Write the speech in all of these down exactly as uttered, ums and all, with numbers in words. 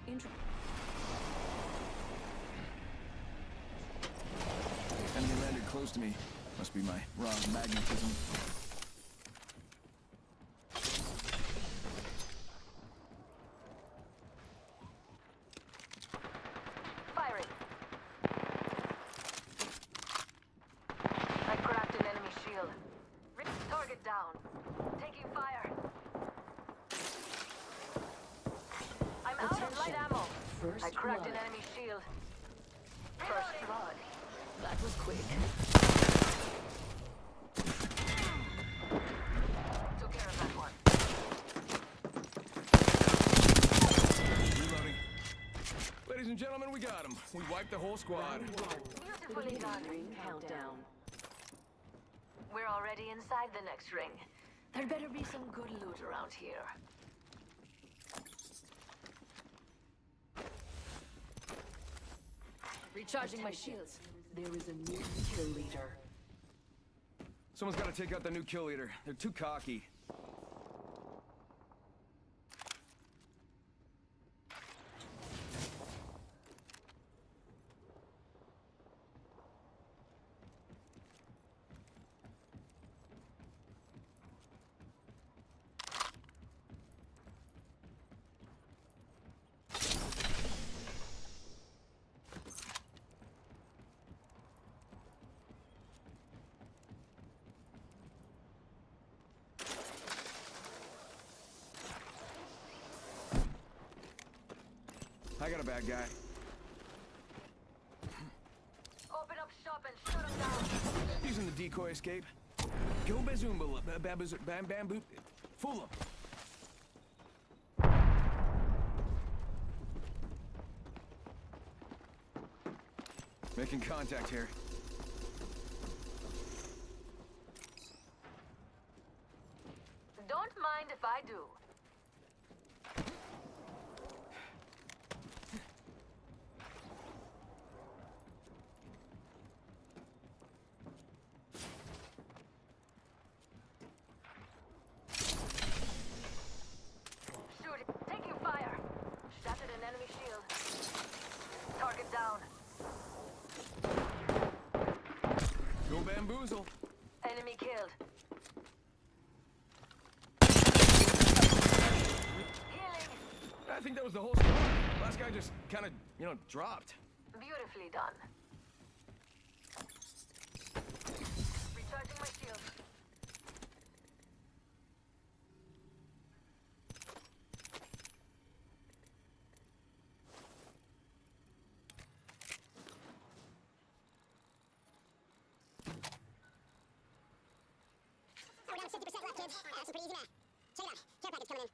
Intro Enemy landed close to me. Must be my raw magnetism. Firing. I cracked an enemy shield. Re target down. Taking fire. I'm out of light ammo. First I cracked blood. an enemy shield. First blood. That was quick. Took care of that one. Reloading. Ladies and gentlemen, we got him. We wiped the whole squad. Beautifully done. Ring countdown. We're already inside the next ring. There better be some good loot around here. Recharging my shields. There is a new kill leader. Someone's got to take out the new kill leader. They're too cocky. I got a bad guy. Open up shop and shut them down. Using the decoy escape. Go bazoomba, bam bam bam boop. Fool him. Making contact here. Don't mind if I do. Shooting. Taking fire. Shattered an enemy shield. Target down. Go bamboozle. Enemy killed. Healing. I think that was the whole squad. Last guy just kind of, you know, dropped. Beautifully done. Recharging my shield. We're down fifty percent left, kids. Uh, some pretty easy math. Check it out. Care package coming in.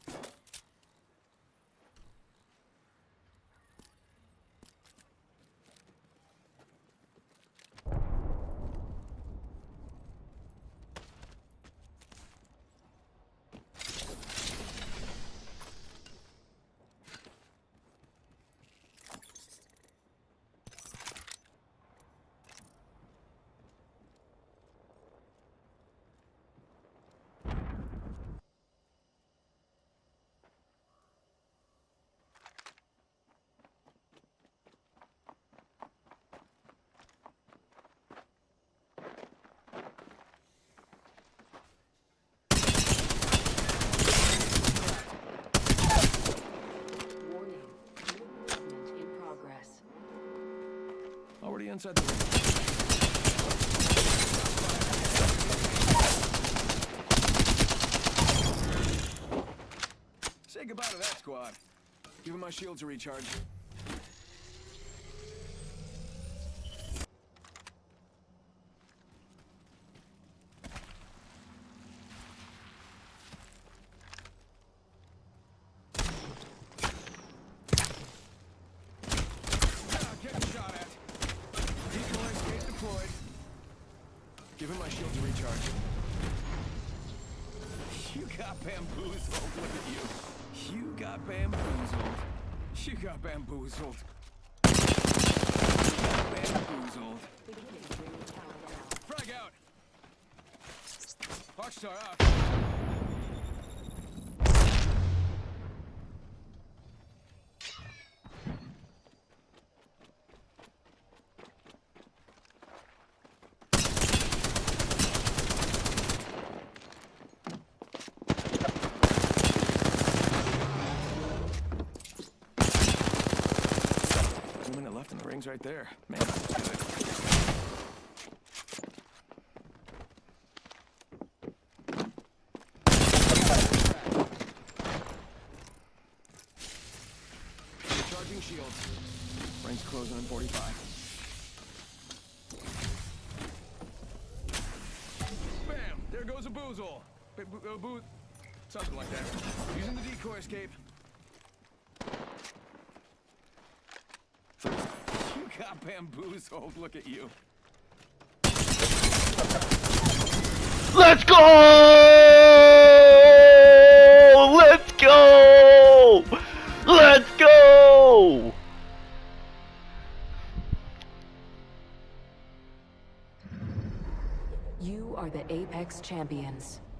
Warning. Movement in progress. Already inside the ring. Say goodbye to that squad. Giving my shields a recharge. Ah, getting shot at. Decoy escape deployed. Giving my shields a recharge. You got bamboozled, look at you. You got bamboozled. You got bamboozled. You got bamboozled. Beginning ring countdown. Frag out! Rockstar out. there. Man, that's good. Charging shields. Ring's closing in forty-five. Bam! There goes a boozle. B bo uh, boo something like that. Using the decoy escape. You got bamboozled. Look at you. Let's go! Let's go! Let's go! You are the Apex champions.